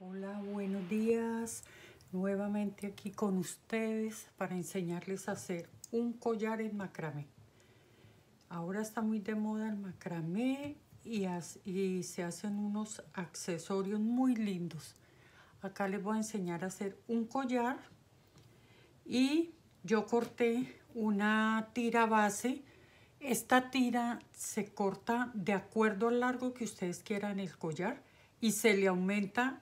Hola, buenos días. Nuevamente aquí con ustedes para enseñarles a hacer un collar en macramé. Ahora está muy de moda el macramé y se hacen unos accesorios muy lindos. Acá les voy a enseñar a hacer un collar y yo corté una tira base. Esta tira se corta de acuerdo al largo que ustedes quieran el collar y se le aumenta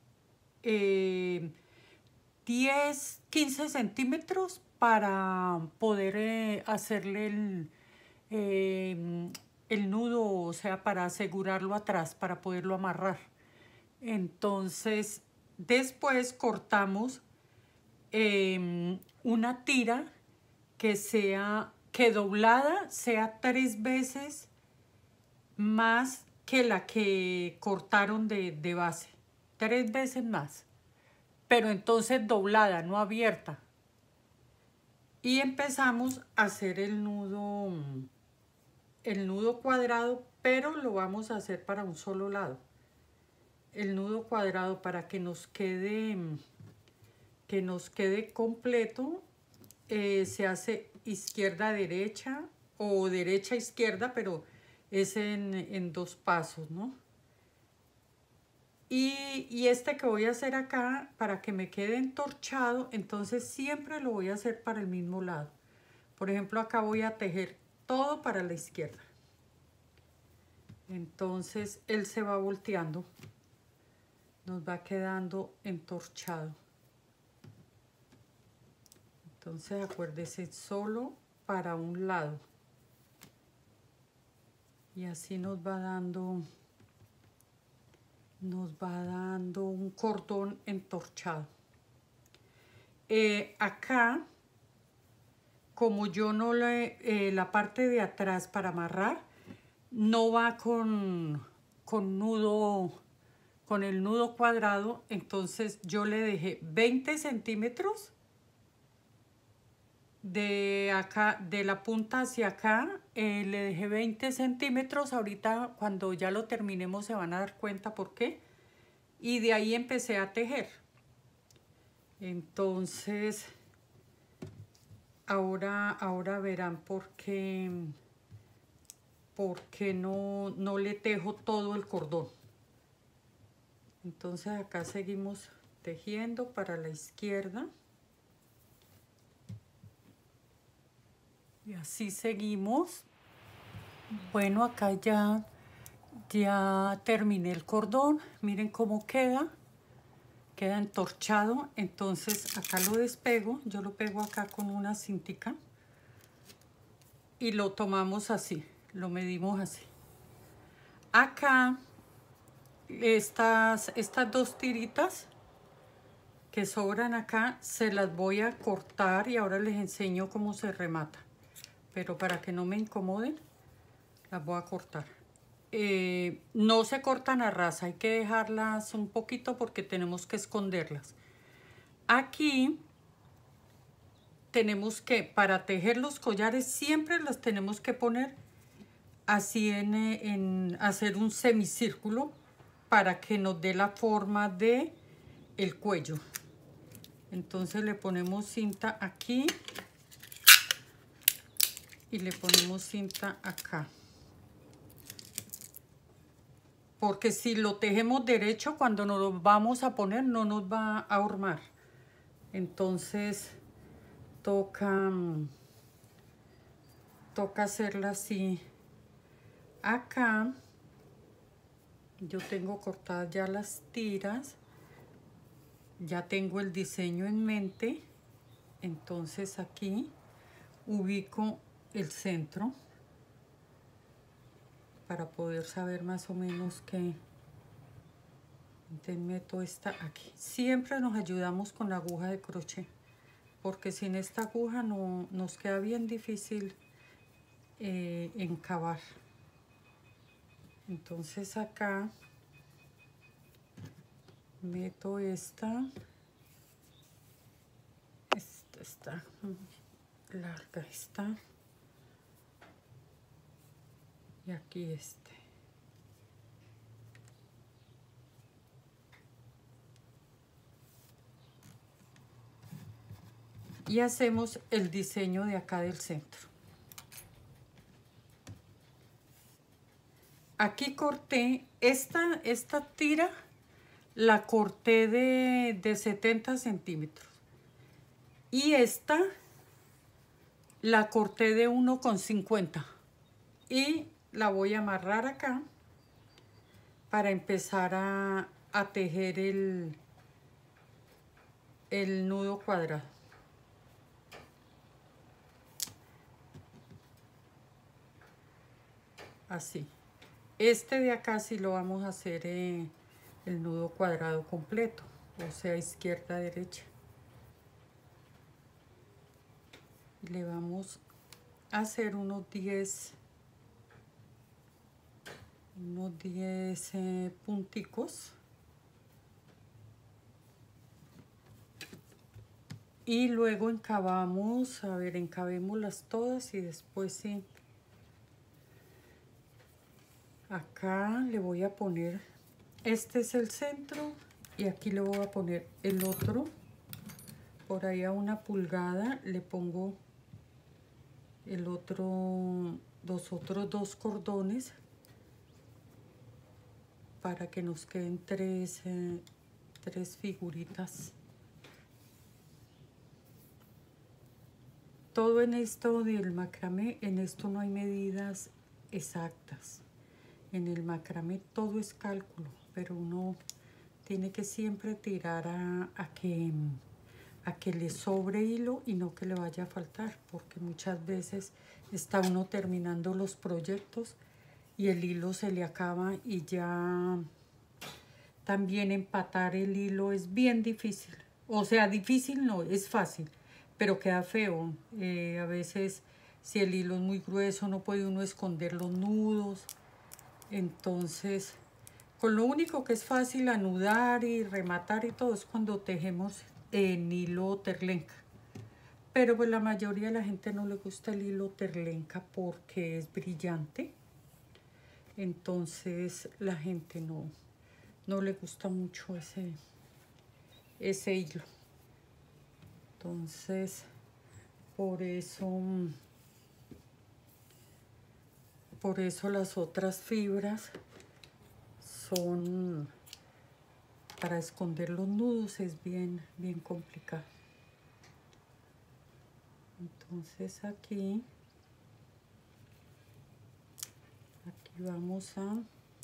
10, 15 centímetros para poder hacerle el nudo, o sea, para asegurarlo atrás, para poderlo amarrar. Entonces, después cortamos una tira que doblada sea 3 veces más que la que cortaron de base, 3 veces más, pero entonces doblada, no abierta. Y empezamos a hacer el nudo cuadrado, pero lo vamos a hacer para un solo lado. El nudo cuadrado para que nos quede completo, se hace izquierda derecha o derecha izquierda, pero es en 2 pasos, ¿no? Y este que voy a hacer acá, para que me quede entorchado, entonces siempre lo voy a hacer para el mismo lado. Por ejemplo, acá voy a tejer todo para la izquierda. Entonces él se va volteando, nos va quedando entorchado. Entonces acuérdese, solo para un lado. Y así nos va dando un cordón entorchado. Acá, como yo no la parte de atrás para amarrar no va con el nudo cuadrado, entonces yo le dejé 20 centímetros de acá, de la punta hacia acá, le dejé 20 centímetros. Ahorita cuando ya lo terminemos se van a dar cuenta por qué. Y de ahí empecé a tejer. Entonces ahora verán por qué no le tejo todo el cordón. Entonces acá seguimos tejiendo para la izquierda. Y así seguimos. Bueno, acá ya terminé el cordón. Miren cómo queda entorchado. Entonces acá lo despego. Yo lo pego acá con una cintica y lo tomamos así, lo medimos así. Acá estas 2 tiritas que sobran acá se las voy a cortar y ahora les enseño cómo se remata, pero para que no me incomoden las voy a cortar. No se cortan a ras, hay que dejarlas un poquito porque tenemos que esconderlas. Aquí tenemos que, para tejer los collares, siempre las tenemos que poner así en hacer un semicírculo para que nos dé la forma de el cuello. Entonces le ponemos cinta aquí y le ponemos cinta acá, porque si lo tejemos derecho, cuando nos lo vamos a poner no nos va a ahormar. Entonces toca hacerla así. Acá yo tengo cortadas ya las tiras, ya tengo el diseño en mente. Entonces aquí ubico el centro para poder saber más o menos qué. Entonces meto esta aquí. Siempre nos ayudamos con la aguja de crochet, porque sin esta aguja no nos queda bien difícil encavar. Entonces acá meto esta está larga, esta, y aquí este. y hacemos el diseño de acá del centro. Aquí corté esta tira, la corté de 70 centímetros y esta la corté de 1,50 y la voy a amarrar acá para empezar a tejer el nudo cuadrado. Así. Este de acá sí lo vamos a hacer el nudo cuadrado completo, o sea, izquierda, derecha. Le vamos a hacer unos 10 punticos. Y luego encabamos, a ver, encabémoslas todas y después sí. Acá le voy a poner, este es el centro y aquí le voy a poner el otro. Por ahí a 1 pulgada le pongo el otro, los otros 2 cordones para que nos queden tres figuritas. Todo en esto del macramé, en esto no hay medidas exactas. En el macramé todo es cálculo, pero uno tiene que siempre tirar a que le sobre hilo y no que le vaya a faltar, porque muchas veces está uno terminando los proyectos y el hilo se le acaba y ya también empatar el hilo es bien difícil. O sea, difícil no, es fácil, pero queda feo. A veces si el hilo es muy grueso no puede uno esconder los nudos. Entonces, con lo único que es fácil anudar y rematar y todo es cuando tejemos en hilo terlenca. Pero pues la mayoría de la gente no le gusta el hilo terlenca porque es brillante. Entonces la gente no le gusta mucho ese hilo. Entonces, por eso las otras fibras son para esconder los nudos, es bien complicado. Entonces aquí vamos a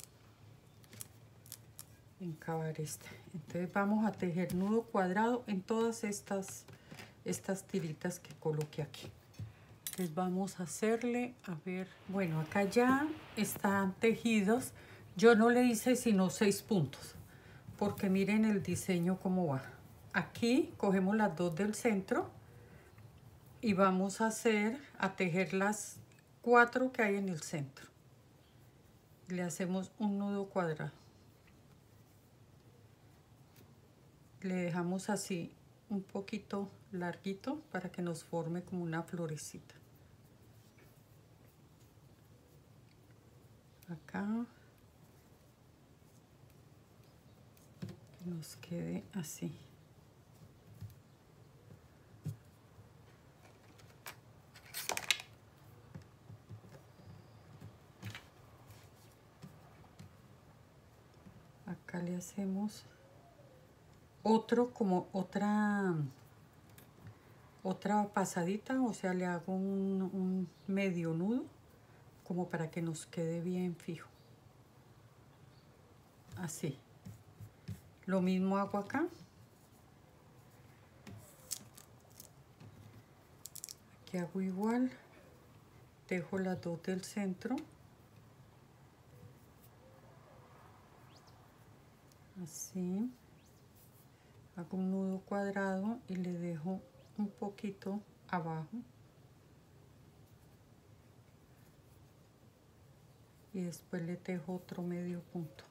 encabar este. Entonces vamos a tejer nudo cuadrado en todas estas tiritas que coloqué aquí. Entonces vamos a hacerle, a ver, bueno, acá ya están tejidos. Yo no le hice sino 6 puntos, porque miren el diseño cómo va. Aquí cogemos las 2 del centro y vamos a tejer las 4 que hay en el centro. Le hacemos un nudo cuadrado. Le dejamos así un poquito larguito para que nos forme como una florecita. Acá. Que nos quede así. Acá le hacemos otra pasadita, o sea, le hago un medio nudo como para que nos quede bien fijo. Así. Lo mismo hago acá. Aquí hago igual. Tejo las 2 del centro. Así. Hago un nudo cuadrado y le dejo un poquito abajo. Y después le tejo otro medio punto.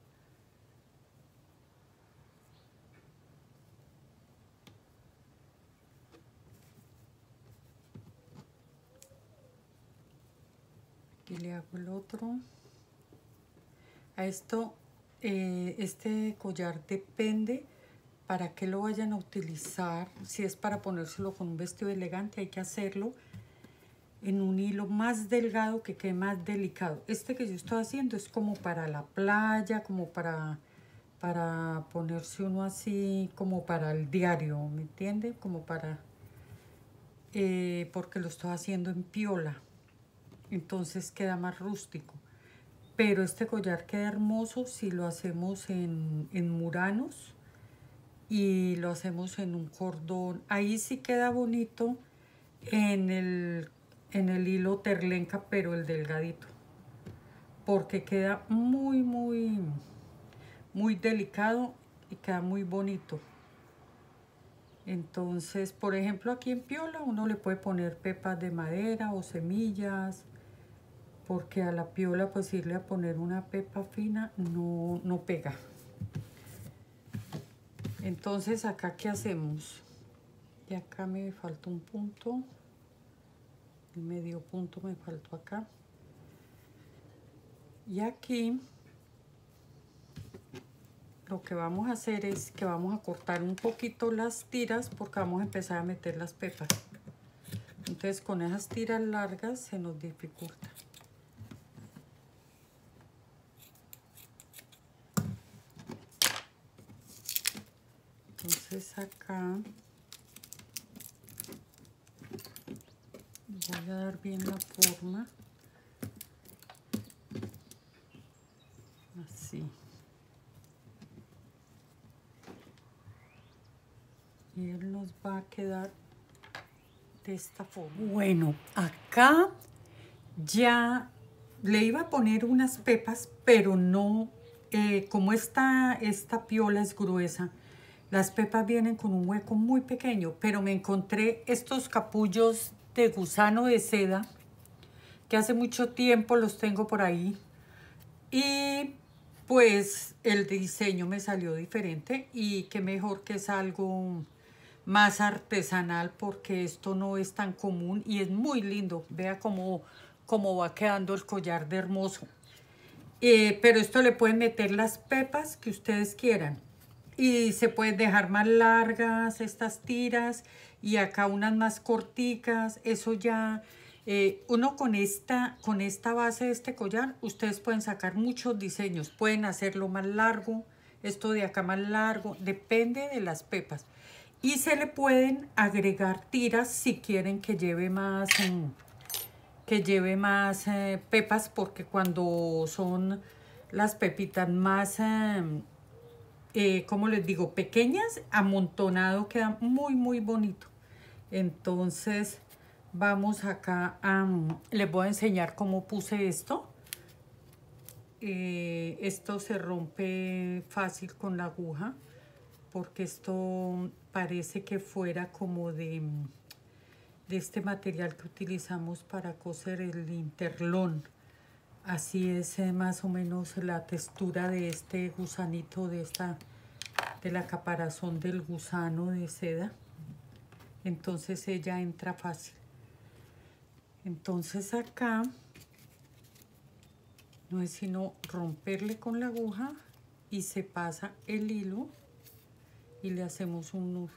Aquí le hago el otro. A esto, este collar depende, para que lo vayan a utilizar. Si es para ponérselo con un vestido elegante, hay que hacerlo en un hilo más delgado que quede más delicado. Este que yo estoy haciendo es como para la playa, como para ponerse uno así, como para el diario, ¿me entiende? Como para, porque lo estoy haciendo en piola, entonces queda más rústico. Pero este collar queda hermoso si lo hacemos en muranos y lo hacemos en un cordón. Ahí sí queda bonito en el hilo terlenca, pero el delgadito, porque queda muy, muy, muy delicado y queda muy bonito. Entonces, por ejemplo, aquí en piola uno le puede poner pepas de madera o semillas, porque a la piola pues irle a poner una pepa fina no pega. Entonces, acá ¿qué hacemos? Y acá me falta un punto, el medio punto me faltó acá. Y aquí lo que vamos a hacer es que vamos a cortar un poquito las tiras porque vamos a empezar a meter las pepas. Entonces con esas tiras largas se nos dificulta. Entonces acá voy a dar bien la forma. Así. Y él nos va a quedar de esta forma. Bueno, acá ya le iba a poner unas pepas, pero no, como esta piola es gruesa, las pepas vienen con un hueco muy pequeño, pero me encontré estos capullos de gusano de seda, que hace mucho tiempo los tengo por ahí, y pues el diseño me salió diferente, y qué mejor que es algo más artesanal, porque esto no es tan común y es muy lindo. Vea cómo va quedando el collar de hermoso. Pero esto le pueden meter las pepas que ustedes quieran y se pueden dejar más largas estas tiras y acá unas más corticas. Eso ya uno con esta base de este collar ustedes pueden sacar muchos diseños, pueden hacerlo más largo, esto de acá más largo, depende de las pepas. Y se le pueden agregar tiras si quieren que lleve más pepas, porque cuando son las pepitas más, como les digo, pequeñas, amontonado queda muy, muy bonito. Entonces vamos acá les voy a enseñar cómo puse esto. Esto se rompe fácil con la aguja, porque esto parece que fuera como de este material que utilizamos para coser el interlón. Así es más o menos la textura de este gusanito, de la caparazón del gusano de seda. Entonces ella entra fácil. Entonces acá no es sino romperle con la aguja y se pasa el hilo y le hacemos un nudo.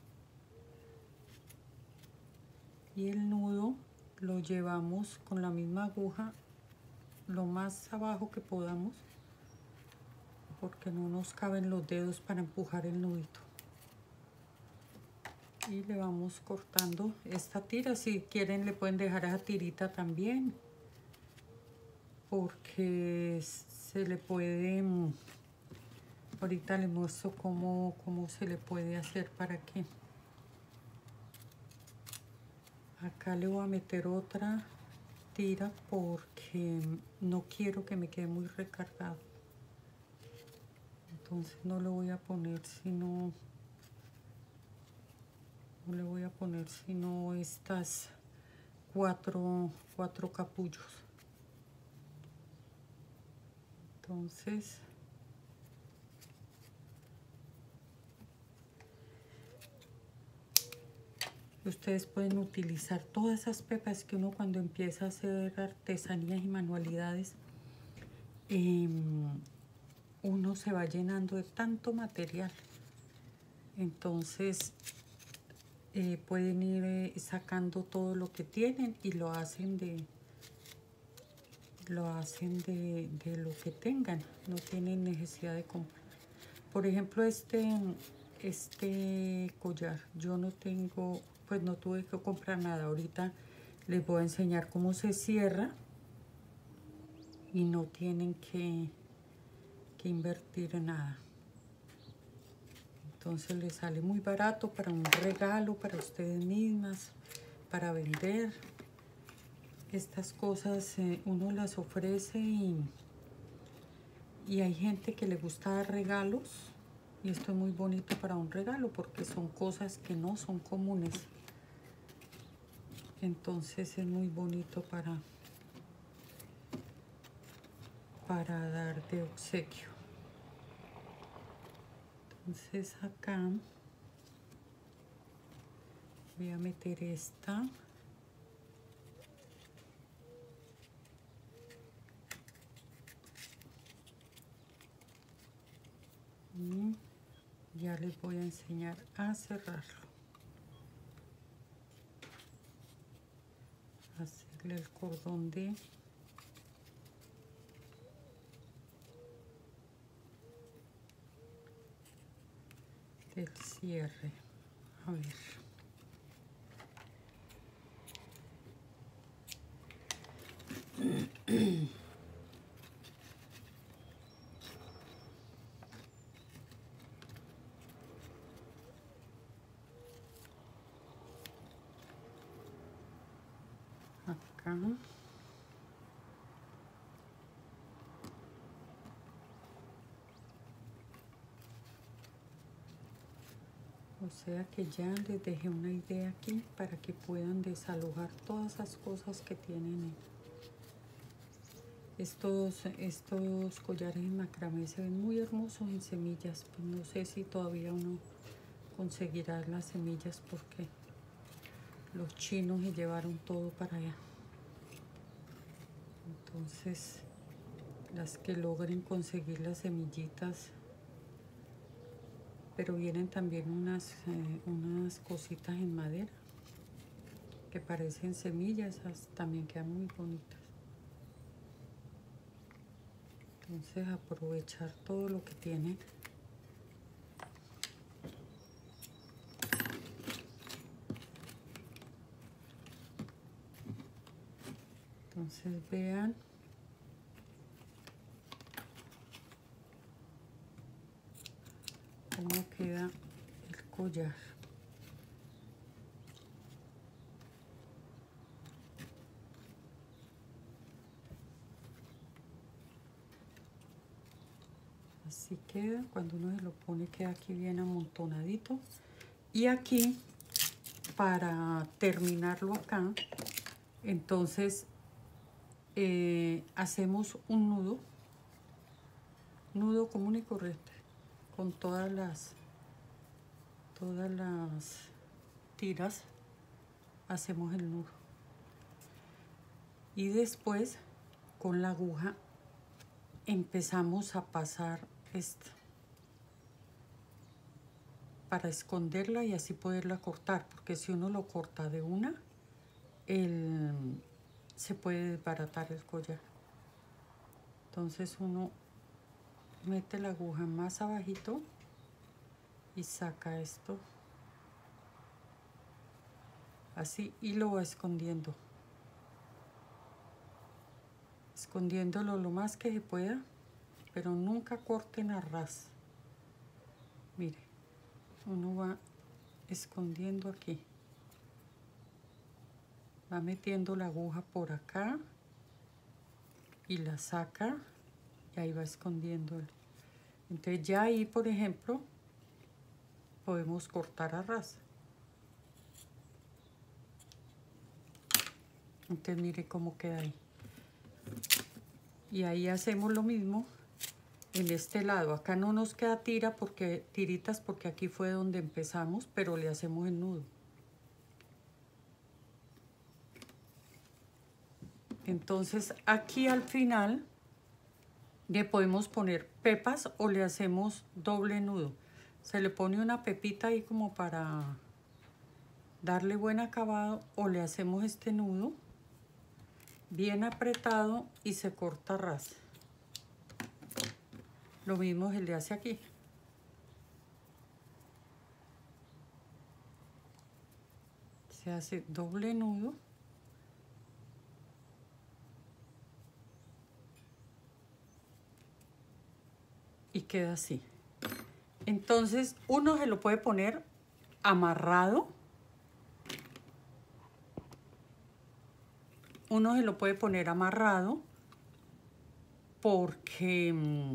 Y el nudo lo llevamos con la misma aguja lo más abajo que podamos, porque no nos caben los dedos para empujar el nudito. Y le vamos cortando esta tira. Si quieren le pueden dejar esa tirita también, porque se le puede, ahorita les muestro cómo se le puede hacer para que. Acá le voy a meter otra tira porque no quiero que me quede muy recargado. Entonces no le voy a poner sino, estas cuatro capullos. Entonces ustedes pueden utilizar todas esas pepas que uno cuando empieza a hacer artesanías y manualidades, uno se va llenando de tanto material. Entonces pueden ir sacando todo lo que tienen y lo hacen de lo que tengan, no tienen necesidad de comprar. Por ejemplo, este collar, yo no tengo, pues no tuve que comprar nada. Ahorita les voy a enseñar cómo se cierra y no tienen que invertir en nada. Entonces les sale muy barato para un regalo, para ustedes mismas, para vender. Estas cosas uno las ofrece y hay gente que le gusta dar regalos. Y esto es muy bonito para un regalo porque son cosas que no son comunes. Entonces es muy bonito para dar de obsequio. Entonces acá voy a meter esta. Y ya les voy a enseñar a cerrarlo. Hacerle el cordón del cierre. A ver. Acá. O sea que ya les dejé una idea aquí para que puedan desalojar todas esas cosas que tienen. Estos collares en macramé se ven muy hermosos en semillas. Pues no sé si todavía uno conseguirá las semillas porque los chinos se llevaron todo para allá. Entonces, las que logren conseguir las semillitas, pero vienen también unas cositas en madera que parecen semillas, esas también quedan muy bonitas. Entonces, aprovechar todo lo que tienen. Entonces vean cómo queda el collar. Así queda, cuando uno se lo pone queda aquí bien amontonadito. Y aquí, para terminarlo acá, entonces hacemos un nudo común y corriente, con todas las tiras hacemos el nudo. Y después con la aguja empezamos a pasar esta para esconderla y así poderla cortar, porque si uno lo corta de una, se puede desbaratar el collar. Entonces uno mete la aguja más abajito y saca esto así y lo va escondiéndolo lo más que se pueda, pero nunca corten a ras. Mire, uno va escondiendo aquí, va metiendo la aguja por acá y la saca y ahí va escondiendo. Entonces ya ahí, por ejemplo, podemos cortar a ras. Entonces mire cómo queda ahí. Y ahí hacemos lo mismo en este lado. Acá no nos queda tiritas porque aquí fue donde empezamos, pero le hacemos el nudo. Entonces aquí al final le podemos poner pepas o le hacemos doble nudo. Se le pone una pepita ahí como para darle buen acabado, o le hacemos este nudo bien apretado y se corta a ras. Lo mismo se le hace aquí. Se hace doble nudo. Y queda así. Entonces uno se lo puede poner amarrado. Uno se lo puede poner amarrado porque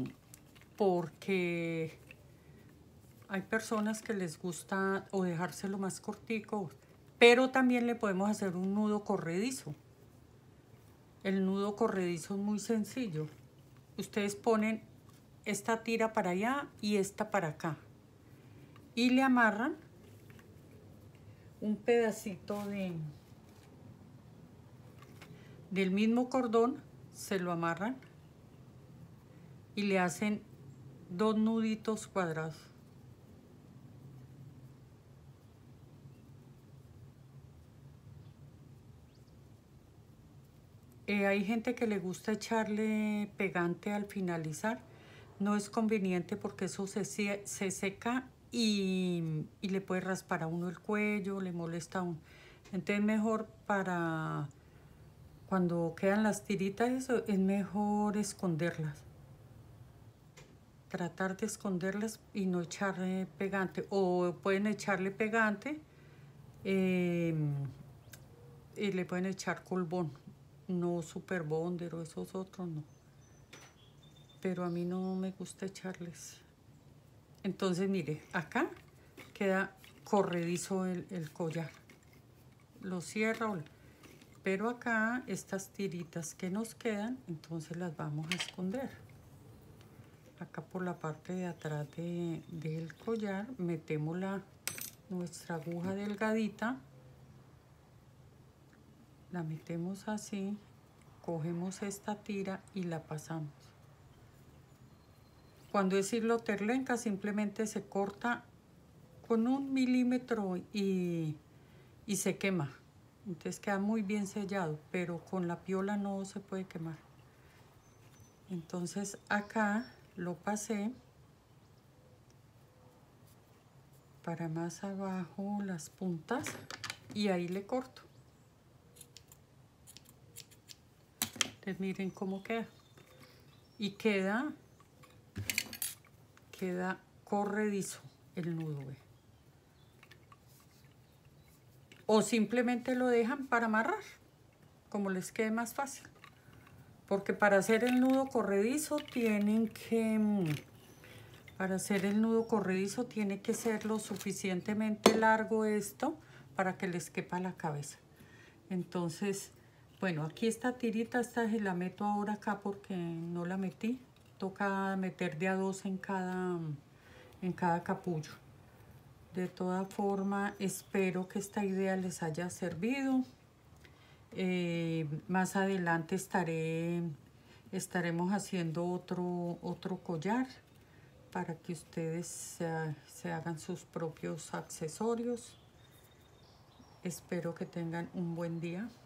hay personas que les gusta o dejárselo más cortico, pero también le podemos hacer un nudo corredizo. El nudo corredizo es muy sencillo. Ustedes ponen esta tira para allá y esta para acá y le amarran un pedacito del mismo cordón, se lo amarran y le hacen 2 nuditos cuadrados. Hay gente que le gusta echarle pegante al finalizar. No es conveniente porque eso se seca y le puede raspar a uno el cuello, le molesta a uno. Entonces mejor para cuando quedan las tiritas, eso es mejor esconderlas. Tratar de esconderlas y no echarle pegante. O pueden echarle pegante y le pueden echar colbón. No Super Bonder o esos otros, no. Pero a mí no me gusta echarles. Entonces, mire, acá queda corredizo el collar. Lo cierro, pero acá estas tiritas que nos quedan, entonces las vamos a esconder. Acá por la parte de atrás del collar metemos nuestra aguja delgadita. La metemos así, cogemos esta tira y la pasamos. Cuando es hilo terlenca simplemente se corta con 1 milímetro y se quema. Entonces queda muy bien sellado, pero con la piola no se puede quemar. Entonces acá lo pasé para más abajo las puntas y ahí le corto. Entonces miren cómo queda. Y queda corredizo el nudo. O simplemente lo dejan para amarrar, como les quede más fácil. Porque para hacer el nudo corredizo tiene que ser lo suficientemente largo esto para que les quepa la cabeza. Entonces, bueno, aquí esta tirita, esta se la meto ahora acá porque no la metí. Toca meter de a 2 en cada capullo. De toda forma, espero que esta idea les haya servido. Más adelante estaremos haciendo otro collar para que ustedes se hagan sus propios accesorios. Espero que tengan un buen día.